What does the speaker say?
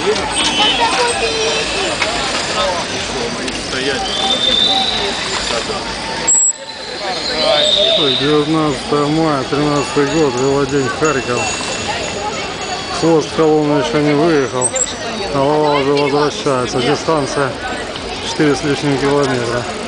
Так, 19 мая, 13 год, велодень Харьков. Хвост колонны еще не выехал, голова уже возвращается. Дистанция 4 с лишним километра.